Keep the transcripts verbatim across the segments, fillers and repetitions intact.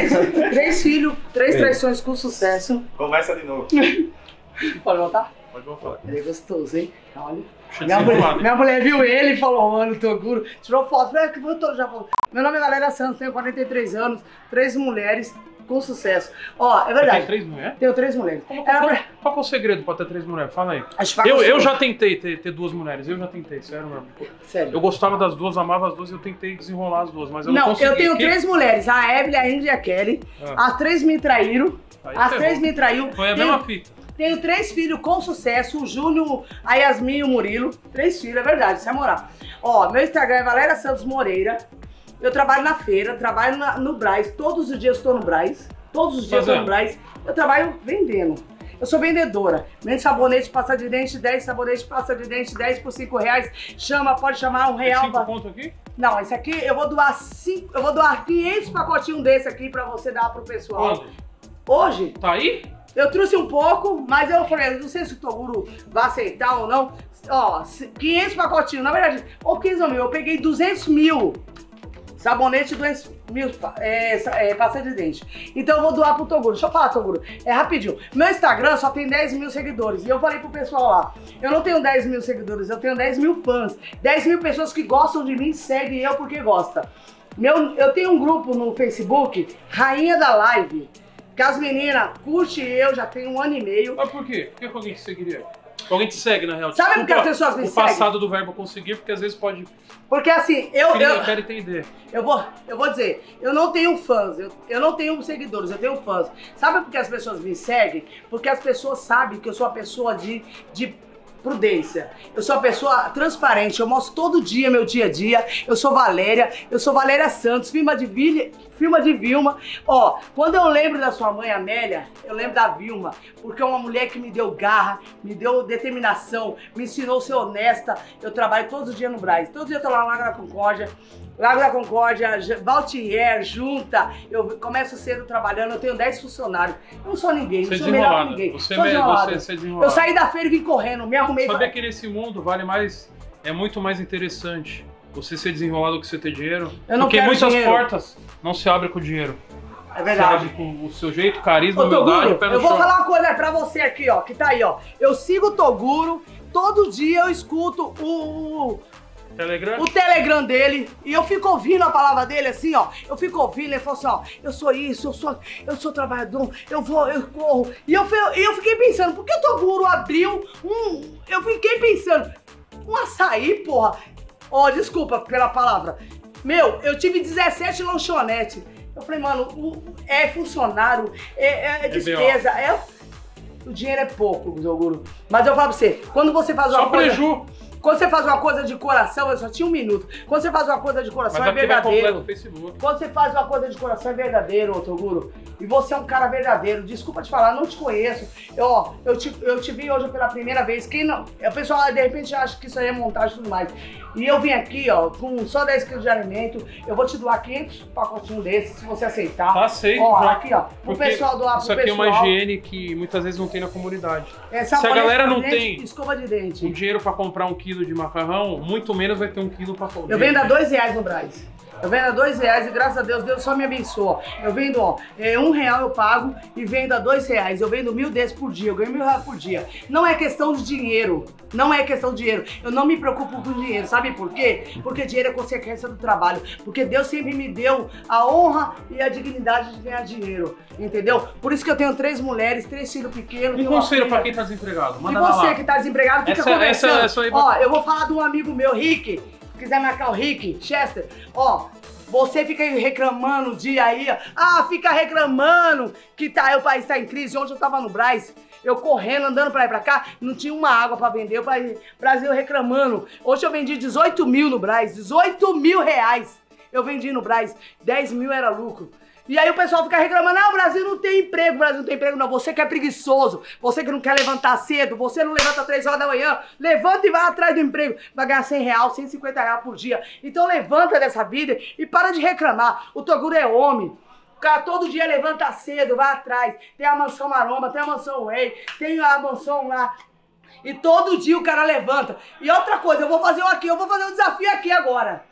três, três filhos, três Ei. traições com sucesso. Começa de novo. Pode voltar? Pode voltar. Ele é gostoso, hein? Olha. Minha mulher, minha mulher viu ele e falou, mano, Toguro. Tirou foto. Falei, que eu já falou. Meu nome é Valéria Santos, tenho quarenta e três anos, três mulheres com sucesso. Ó, é verdade. Você tem três mulheres? Tenho três mulheres. Qual, qual, qual, qual é o segredo pra ter três mulheres? Fala aí. Eu, eu já tentei ter, ter duas mulheres, eu já tentei, sério mesmo. Sério? Eu gostava das duas, amava as duas, eu tentei desenrolar as duas, mas eu não, não consegui. Não, eu tenho que... três mulheres, a Evelyn, a Ingrid e a Kelly. Ah. As três me traíram, aí as três bom. me traiu. Foi a tenho, mesma fita. Tenho três filhos com sucesso, o Júnior, a Yasmin e o Murilo. Três filhos, é verdade, isso é moral. Ó, meu Instagram é Valéria Santos Moreira. Eu trabalho na feira, trabalho na, no Brás, todos os dias estou no Brás. Todos os dias eu tô no Brás, eu trabalho vendendo. Eu sou vendedora. Vendo sabonete, pasta de dente, dez sabonete, pasta de dente, dez por cinco reais. Chama, pode chamar um real. cinco pontos aqui? Não, esse aqui eu vou doar cinco, eu vou doar quinhentos pacotinhos desse aqui pra você dar pro pessoal. Quando? Hoje? Tá aí? Eu trouxe um pouco, mas eu falei, não sei se o Toguro vai aceitar ou não. Ó, quinhentos pacotinhos, na verdade, ou quinze mil, eu peguei duzentos mil. Sabonete, duzentos mil, é, é, pasta de dente. Então eu vou doar pro Toguro. Deixa eu falar, Toguro, é rapidinho. Meu Instagram só tem dez mil seguidores. E eu falei pro pessoal lá, eu não tenho dez mil seguidores, eu tenho dez mil fãs. dez mil pessoas que gostam de mim, seguem eu porque gostam. Meu, eu tenho um grupo no Facebook, Rainha da Live, que as meninas curtem eu, já tem um ano e meio. Mas por quê? Por que alguém te seguiria? Alguém te segue, na real. Sabe por que as pessoas me seguem? O passado do verbo conseguir, porque às vezes pode... Porque assim, eu... Queria, eu quero entender. Eu vou, eu vou dizer, eu não tenho fãs, eu, eu não tenho seguidores, eu tenho fãs. Sabe por que as pessoas me seguem? Porque as pessoas sabem que eu sou uma pessoa de... de prudência. Eu sou uma pessoa transparente, eu mostro todo dia meu dia a dia. Eu sou Valéria, eu sou Valéria Santos, firma de Vilha, firma de Vilma. Ó, quando eu lembro da sua mãe Amélia, eu lembro da Vilma, porque é uma mulher que me deu garra, me deu determinação, me ensinou a ser honesta. Eu trabalho todos os dias no Brás, todo dia eu tô lá no Lago da Concórdia. Lago da Concórdia, Valtier, Junta, eu começo cedo trabalhando, eu tenho dez funcionários. Eu não sou ninguém, não sou melhor que ninguém. Você sou é desenrolada. Você, você eu saí da feira e vim correndo, me arrumei. Saber pra... que nesse mundo vale mais, é muito mais interessante você ser desenrolado do que você ter dinheiro. Eu não porque quero muitas dinheiro. portas não se abrem com dinheiro. É verdade. Você abre com o seu jeito, carisma, Ô, humildade, Toguro, pé no eu vou chão. falar uma coisa pra você aqui, ó, que tá aí, ó. Eu sigo o Toguro, todo dia eu escuto o... Telegram? O Telegram dele, e eu fico ouvindo a palavra dele assim, ó. Eu fico ouvindo, ele falou assim, ó, eu sou isso, eu sou, eu sou trabalhador, eu vou, eu corro. E eu, e eu fiquei pensando, por que o Toguro abriu um... Eu fiquei pensando, um açaí, porra. Ó, oh, desculpa pela palavra. Meu, eu tive dezessete lanchonetes. Eu falei, mano, o, é funcionário, é, é despesa, é... O dinheiro é pouco, Toguro. Mas eu falo pra você, quando você faz uma Só coisa... preju. Quando você faz uma coisa de coração, eu só tinha um minuto. Quando você faz uma coisa de coração, mas é verdadeiro. Facebook. Quando você faz uma coisa de coração, é verdadeiro, ô Toguro. E você é um cara verdadeiro. Desculpa te falar, não te conheço. Eu, ó, eu te, eu te vi hoje pela primeira vez. Quem não... O pessoal, de repente, acha que isso aí é montagem e tudo mais. E eu vim aqui, ó, com só dez quilos de alimento. Eu vou te doar quinhentos pacotinhos desses, se você aceitar. Tá, aceito. Ó, já. aqui, ó. O pessoal doar pro Isso aqui pessoal. é uma higiene que muitas vezes não tem na comunidade. É, se a galera não dente, tem escova de dente. um dinheiro pra comprar um quilo de macarrão, muito menos vai ter um quilo pra comer. Eu vendo a dois reais no Brás. Eu vendo a dois reais e graças a Deus, Deus só me abençoa. Eu vendo, ó, é, um real eu pago e vendo a dois reais. Eu vendo mil desses por dia, eu ganho mil reais por dia. Não é questão de dinheiro, não é questão de dinheiro. Eu não me preocupo com dinheiro, sabe por quê? Porque dinheiro é consequência do trabalho. Porque Deus sempre me deu a honra e a dignidade de ganhar dinheiro, entendeu? Por isso que eu tenho três mulheres, três filhos pequenos. Um conselho pra quem tá desempregado, manda lá. E você lá. que tá desempregado, fica essa, conversando. Essa, essa aí... Ó, eu vou falar de um amigo meu, Rick. Se quiser marcar o Rick, Chester, ó, você fica aí reclamando o dia aí, ó. Ah, fica reclamando que tá, o país tá em crise. Ontem eu tava no Brás, eu correndo, andando pra lá e pra cá, não tinha uma água pra vender, o Brasil reclamando. Hoje eu vendi dezoito mil no Brás, dezoito mil reais eu vendi no Brás, dez mil era lucro. E aí o pessoal fica reclamando, ah, o Brasil não tem emprego, o Brasil não tem emprego. Não, você que é preguiçoso, você que não quer levantar cedo, você não levanta três horas da manhã, levanta e vai atrás do emprego. Vai ganhar cem reais, cento e cinquenta reais por dia. Então levanta dessa vida e para de reclamar. O Toguro é homem. O cara todo dia levanta cedo, vai atrás. Tem a mansão Maromba, tem a mansão Way, tem a mansão lá. E todo dia o cara levanta. E outra coisa, eu vou fazer aqui, eu vou fazer um desafio aqui agora.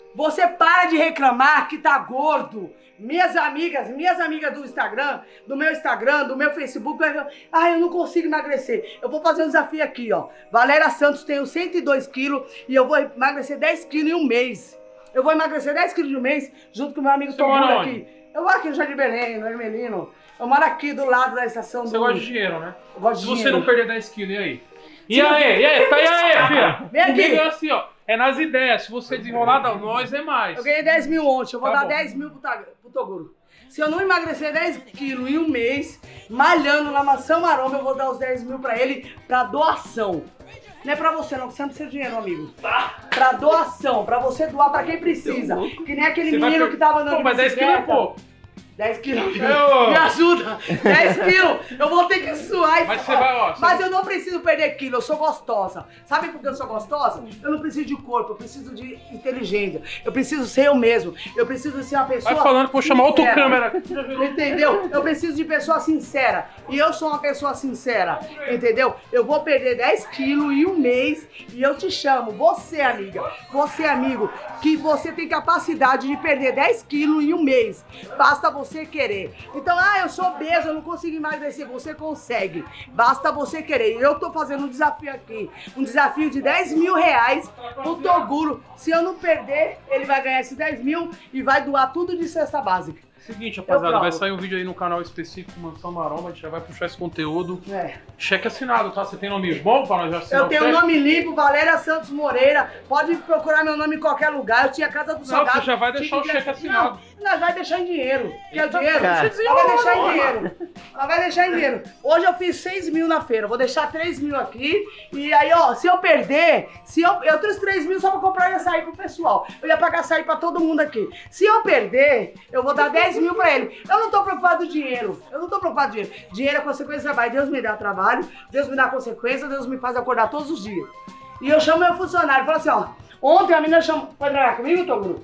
Você para de reclamar que tá gordo. Minhas amigas, minhas amigas do Instagram, do meu Instagram, do meu Facebook, ah, eu não consigo emagrecer. Eu vou fazer um desafio aqui, ó. Valéria Santos, tenho cento e dois quilos e eu vou emagrecer dez quilos em um mês. Eu vou emagrecer dez quilos em um mês, junto com o meu amigo Toguro aqui. Eu moro aqui no Jardim Belém, no Hermelino. Eu moro aqui do lado da estação do... Você gosta de dinheiro, né? Eu gosto de Se dinheiro. você não perder dez quilos, e aí? E aí? E aí? Tá aí, aí, filha? Vem aqui. É assim, ó. É nas ideias. Se você desenrolar, nós é mais. Eu ganhei dez mil ontem, eu vou Tá dar bom. dez mil pro, pro Toguro. Se eu não emagrecer dez quilos em um mês, malhando na Mansão Maromba, eu vou dar os dez mil pra ele pra doação. Não é pra você não, que você não precisa de dinheiro, amigo. Pra doação, pra você doar pra quem precisa. Que nem aquele Você menino vai... que tava andando Pô, mas dez quilos é pouco. dez quilos, Eu... me ajuda. dez quilos, eu vou ter que suar. Mas você vai, ó. Mas você... eu não preciso perder quilo, eu sou gostosa. Sabe por que eu sou gostosa? Eu não preciso de corpo, eu preciso de inteligência. Eu preciso ser eu mesmo. Eu preciso ser uma pessoa Vai falando que vou chamar outra câmera. Entendeu? Eu preciso de pessoa sincera. E eu sou uma pessoa sincera. Entendeu? Eu vou perder dez quilos em um mês e eu te chamo. Você, amiga. Você, amigo. Que você tem capacidade de perder dez quilos em um mês. Basta você querer. Então, ah, eu sou obeso, eu não consigo emagrecer. Você consegue. Basta você querer. Eu tô fazendo um desafio aqui. Um desafio de dez mil reais pro Toguro. Se eu não perder, ele vai ganhar esses dez mil e vai doar tudo de cesta básica. Seguinte, rapaziada, vai sair um vídeo aí no canal específico Mansão Maromba, a gente já vai puxar esse conteúdo. É. Cheque assinado, tá? Você tem nome bom para nós já assinar? Eu tenho o nome limpo, Valéria Santos Moreira. Pode procurar meu nome em qualquer lugar. Eu tinha Casa do Salgado. Não, você já vai deixar o cheque assinado. Não, nós vai deixar em dinheiro. Quer o dinheiro? Cara. Ela vai deixar em dinheiro. Ela vai deixar em dinheiro. Hoje eu fiz seis mil na feira. Eu vou deixar três mil aqui. E aí, ó, se eu perder, se eu, eu trouxe três mil só pra comprar açaí pro pessoal. Eu ia pagar açaí pra todo mundo aqui. Se eu perder, eu vou dar dez mil pra ele. Eu não tô preocupado com dinheiro. Eu não tô preocupado com dinheiro. Dinheiro é consequência do trabalho. Deus me dá trabalho, Deus me dá consequência, Deus me faz acordar todos os dias. E eu chamo meu funcionário, falo assim, ó. Ontem a menina chamou, pode trabalhar comigo, Toguro?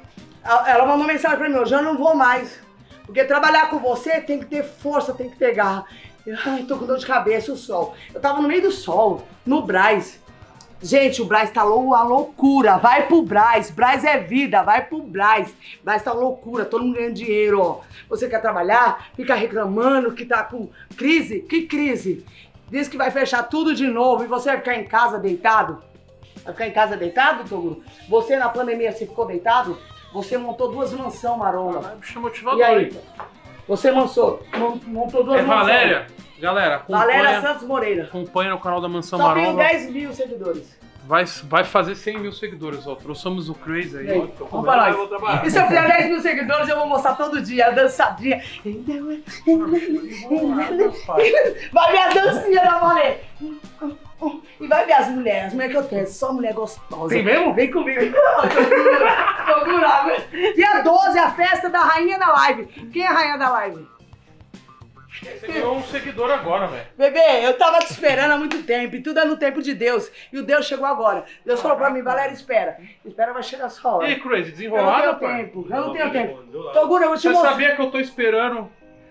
Ela mandou mensagem pra mim, hoje eu não vou mais. Porque trabalhar com você tem que ter força, tem que ter garra. Eu, ai, tô com dor de cabeça, o sol. Eu tava no meio do sol, no Brás. Gente, o Brás tá uma loucura. Vai pro Brás. Brás é vida, vai pro Brás. Brás tá loucura, todo mundo ganhando dinheiro, ó. Você quer trabalhar, fica reclamando que tá com crise? Que crise? Diz que vai fechar tudo de novo e você vai ficar em casa deitado? Vai ficar em casa deitado, Toguro? Você na pandemia, você ficou deitado? Você montou duas mansões, Maromba. Puxa motivador. E aí? Você montou, montou duas É mansões. Valéria. Galera, acompanha, Valéria Santos Moreira. acompanha no canal da Mansão Só tenho Maromba. dez mil seguidores. Vai, vai fazer cem mil seguidores, ó. Trouxemos o Crazy aí. E aí? Ó, Vamos pra nós. E se eu fizer dez mil seguidores, eu vou mostrar todo dia a dançadinha. Vai ver a dancinha da Valéria. E vai ver as mulheres, as mulheres que eu tenho, só mulher gostosa. Tem mesmo? Vem comigo. Dia doze, a festa da Rainha da Live. Quem é a Rainha da Live? Você ganhou um seguidor agora, velho. Bebê, eu tava te esperando há muito tempo, e tudo é no tempo de Deus. E o Deus chegou agora. Deus falou pra mim, Valéria, espera. Espera, vai chegar a sua hora. E aí, Crazy, Eu desenrolado, não tenho pai? tempo, eu não tenho tempo. Toguro, eu vou te Você mostrar. sabia que eu tô esperando...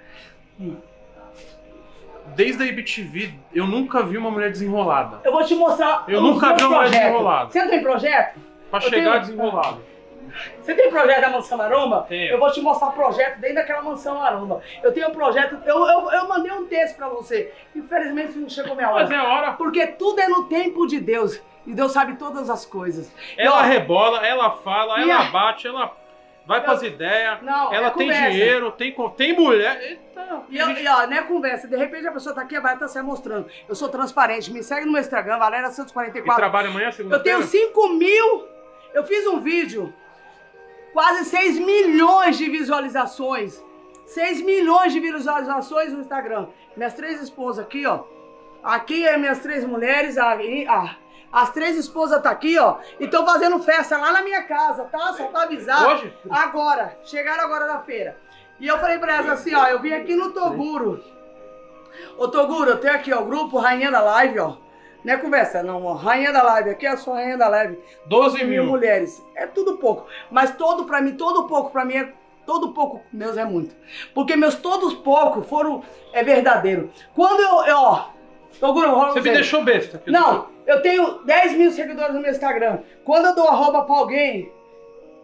Desde a I B T V, eu nunca vi uma mulher desenrolada. Eu vou te mostrar. Eu os nunca meus vi uma mulher projetos. desenrolada. Você não tem projeto? Pra Eu chegar tenho- desenrolado. Você tem projeto da Mansão Maromba? Tenho. Eu vou te mostrar projeto dentro daquela Mansão Maromba. Eu tenho um projeto, eu, eu, eu mandei um texto pra você. Infelizmente não chegou minha hora. Mas é hora. Porque tudo é no tempo de Deus. E Deus sabe todas as coisas. Ela E, ó, rebola, ela fala, Minha- ela bate, ela vai pras ideias. Não, Ela é tem conversa. dinheiro, tem, co- tem mulher. Eita, E, eu, e ó, não é conversa. De repente a pessoa tá aqui, vai estar se mostrando. Eu sou transparente. Me segue no meu Instagram, Valéria Santos quarenta e e quatro. trabalha amanhã, Eu segunda-feira? tenho cinco mil. Eu fiz um vídeo. Quase seis milhões de visualizações. seis milhões de visualizações no Instagram. Minhas três esposas aqui, ó. Aqui é minhas três mulheres. Aí, ah, as três esposas tá aqui, ó. E estão fazendo festa lá na minha casa, tá? Só pra avisar. Hoje? Agora. Chegaram agora na feira. E eu falei pra elas assim, ó. Eu vim aqui no Toguro. Ô, Toguro, eu tenho aqui, ó. O grupo Rainha da Live, ó. Não é conversa, não, ó. Rainha da Live. Aqui é a sua Rainha da Live. doze mil. mulheres. É tudo pouco. Mas todo pra mim, todo pouco pra mim é... Todo pouco, meus é muito. Porque meus todos pouco foram... É verdadeiro. Quando eu... eu ó... Toguro, rola Você me deixou besta. Não, eu tenho dez mil seguidores no meu Instagram. Quando eu dou arroba pra alguém...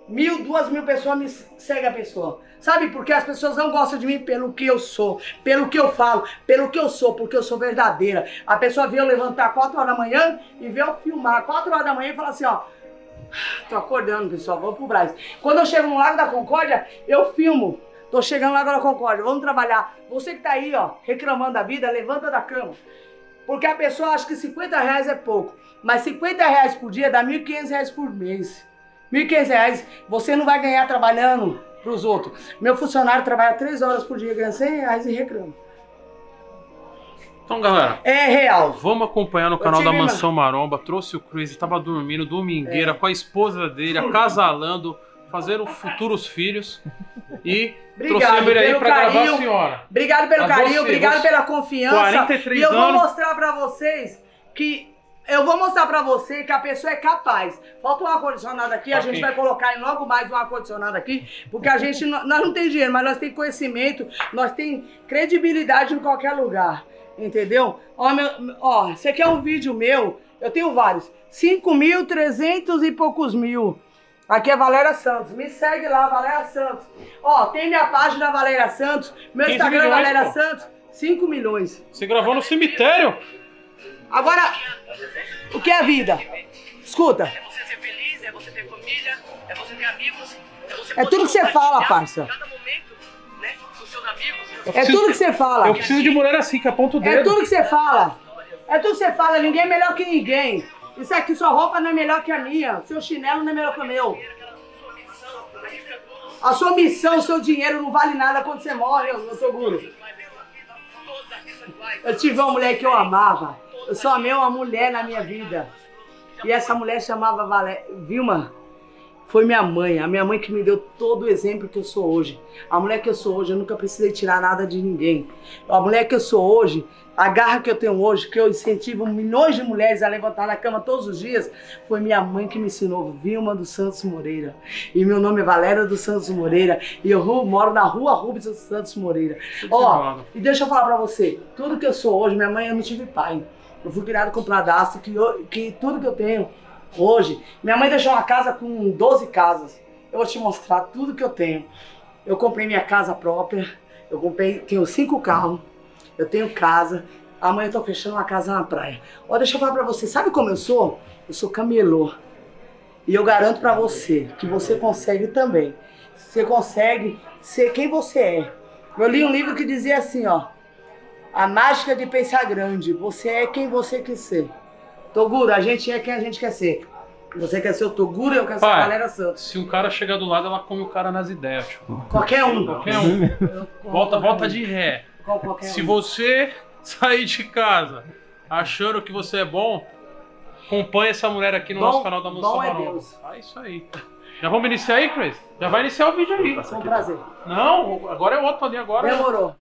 Mil, duas mil pessoas me seguem a pessoa. Sabe por quê? As pessoas não gostam de mim pelo que eu sou, pelo que eu falo, pelo que eu sou, porque eu sou verdadeira. A pessoa vê eu levantar quatro horas da manhã e vê eu filmar quatro horas da manhã e fala assim, ó, tô acordando, pessoal, vou pro Brás. Quando eu chego no Lago da Concórdia, eu filmo. Tô chegando no Lago da Concórdia, vamos trabalhar. Você que tá aí, ó, reclamando da vida, levanta da cama. Porque a pessoa acha que cinquenta reais é pouco, mas cinquenta reais por dia dá mil e quinhentos reais por mês. mil e quinhentos reais você não vai ganhar trabalhando pros outros. Meu funcionário trabalha três horas por dia, ganha cem reais e reclama. Então, galera, é real. Vamos acompanhar no canal da Mansão Maromba. Trouxe o Crazy, tava dormindo, domingueira, é. com a esposa dele, acasalando, fazendo futuros filhos. E trouxemos ele aí pra carinho, gravar a senhora. Obrigado pelo Mas carinho, você, obrigado você, pela confiança. quarenta e três e eu anos. vou mostrar pra vocês que... Eu vou mostrar pra você que a pessoa é capaz. Falta um ar-condicionado aqui, a okay. gente vai colocar logo mais um ar-condicionado aqui, porque a gente, nós não tem dinheiro, mas nós temos conhecimento, nós temos credibilidade em qualquer lugar, entendeu? Ó, meu, ó, esse aqui é um vídeo meu, eu tenho vários, cinco mil, trezentos e poucos mil. Aqui é Valéria Santos, me segue lá, Valéria Santos. Ó, tem minha página Valéria Santos, meu Instagram é Valéria pô. Santos, cinco milhões. Você gravou no cemitério? Agora, o que é a vida? Escuta. É você ser feliz, é você ter família, é você ter amigos, é você É tudo que você fala, parça. Cada momento, né, com seus amigos. É tudo que você fala. Eu preciso de mulher assim, que aponta o dedo. É tudo que você fala. É tudo que você fala, ninguém é melhor que ninguém. Isso aqui, sua roupa não é melhor que a minha, seu chinelo não é melhor que o meu. A sua missão, o seu dinheiro não vale nada quando você morre, meu Toguro. Eu tive uma mulher que eu amava. Eu só amei uma mulher na minha vida. E essa mulher chamava Valéria. Vilma, foi minha mãe. A minha mãe que me deu todo o exemplo que eu sou hoje. A mulher que eu sou hoje, eu nunca precisei tirar nada de ninguém. A mulher que eu sou hoje, a garra que eu tenho hoje, que eu incentivo milhões de mulheres a levantar da cama todos os dias, foi minha mãe que me ensinou, Vilma dos Santos Moreira. E meu nome é Valéria dos Santos Moreira. E eu moro na rua Rubens dos Santos Moreira. Ó, e deixa eu falar pra você, tudo que eu sou hoje, minha mãe, eu não tive pai. Eu fui criado com pradastro, que, eu, que tudo que eu tenho hoje... Minha mãe deixou uma casa com doze casas. Eu vou te mostrar tudo que eu tenho. Eu comprei minha casa própria. Eu comprei... Tenho cinco carros. Eu tenho casa. Amanhã eu tô fechando uma casa na praia. Ó, deixa eu falar pra você. Sabe como eu sou? Eu sou camelô. E eu garanto pra você que você consegue também. Você consegue ser quem você é. Eu li um livro que dizia assim, ó. A mágica de pensar grande. Você é quem você quer ser. Toguro, a gente é quem a gente quer ser. Você quer ser o Toguro e eu quero ser a Valéria Santos. Se um cara chegar do lado, ela come o cara nas ideias. Tipo. Qualquer um. Qualquer um. volta volta um. de ré. Se um. você sair de casa achando que você é bom, acompanha essa mulher aqui no bom, nosso canal da Mansão Maromba. É Deus. Ah, isso aí. Já vamos iniciar aí, Chris? Já vai iniciar o vídeo aí. Foi um prazer. Não, agora é outro ali agora. Demorou.